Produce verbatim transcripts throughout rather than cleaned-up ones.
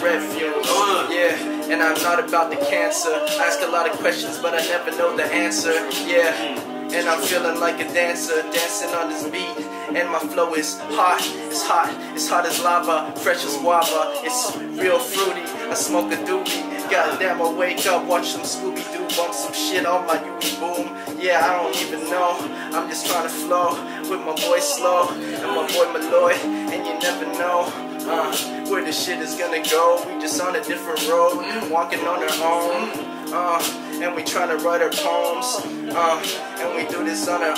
cigarette fumes. Yeah, and I'm not about the cancer. I ask a lot of questions, but I never know the answer. Yeah, and I'm feeling like a dancer, dancing on this beat. And my flow is hot, it's hot, it's hot as lava, fresh as guava. It's real fruity, I smoke a doobie. Goddamn, I wake up, watch some Scooby-Doo, bump some shit on my U V boom. Yeah, I don't even know, I'm just trying to flow with my boy Slow and my boy Malloy. And you never know uh, where this shit is gonna go. We just on a different road, walking on our own. Uh, and we trying to write our poems. Uh, and we do this on our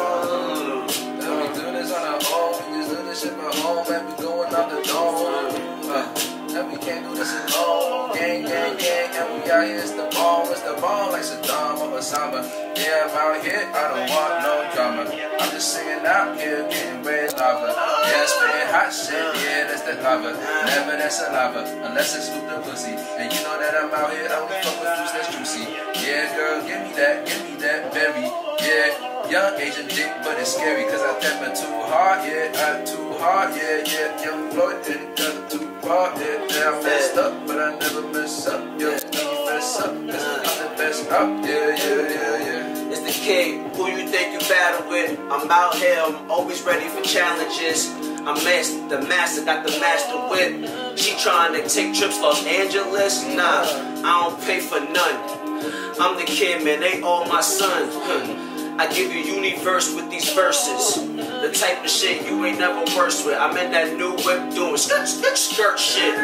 own. And we do this on our own. We just do this shit on our own. And we going out the dome. Uh, and we can't do this alone. Gang, gang, gang. And we out here, it's the bomb. It's the bomb like Saddam or Osama. Yeah, I'm out here, I don't want no drama. I'm just singing out here, getting red lava. Yeah, spitting hot shit, yeah, that's the lava. Never that saliva, unless it's with the pussy. And you know that I'm out here, I only fuck with fruits that's juicy. Yeah, girl, give me that, give me that berry. Yeah, young Asian dick, but it's scary, cause I temper too hard, yeah, I'm too hard, yeah, yeah. Young Floyd and uh, too hard, yeah, yeah, I messed up, but I never mess up, yeah. Never mess up, cause I'm the best up, yeah, yeah, yeah, yeah. It's the king, who you think you battle with? I'm out here, I'm always ready for challenges. I'm master, the master, got the master whip. She trying to take trips Los Angeles? Nah, I don't pay for none. I'm the kid, man, they all my sons. I give you universe with these verses. The type of shit you ain't never worse with. I'm in that new whip doing skirt, skirt, skirt shit.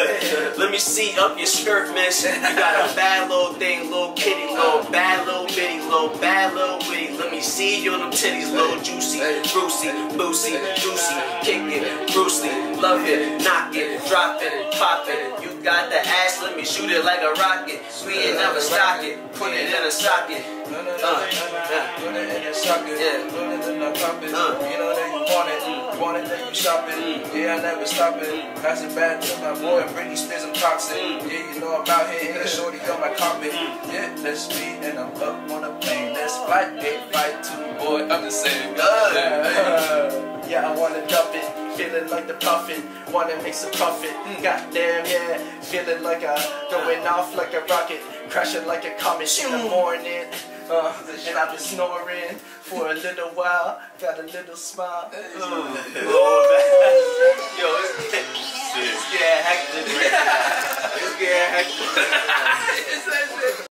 Let me see up your skirt, miss. You got a bad little thing, little kitty, little bad little bitty, little bad little witty. Let me see you on them titties, little juicy, Brucey, boozy, juicy, kick it, Bruce Lee, love it, knock it, drop it, pop it. You got the ass, let me shoot it like a rocket. We ain't never stock it, put it in a socket. Uh, uh, put it in the socket, yeah. Put it in the carpet. Uh, you know that you want it, mm. you want it, then you shop it. Mm. Yeah, I never stop it. Pass it back to my boy, Britney Spears, I'm toxic. Mm. Yeah, you know I'm out here, ain't shorty on my carpet. Mm. Yeah, let's speed and I'm up on a plane. Let's flight, eight, flight, two, boy, I'm the same. Uh, uh, yeah, I wanna dump it. Feeling like the puffin', wanna make some profit. Mm. Goddamn, yeah, feeling like a going off like a rocket, crashing like a comet in the morning. Uh, and I've been snoring for a little while, got a little smile. Uh, oh, man. Yo, it's getting, it's getting hectic right now. It's getting hectic.